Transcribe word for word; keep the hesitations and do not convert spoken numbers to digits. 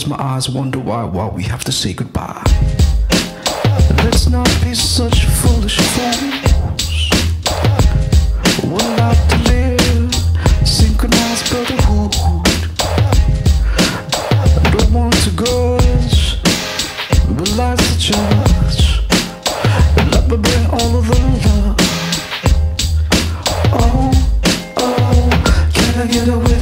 close my eyes, wonder why, why we have to say goodbye. Let's not be such foolish fools. One life to live, synchronized brotherhood. Don't want to grudge, but life's a judge. Let me bring all of the love. Oh, oh, can I get away?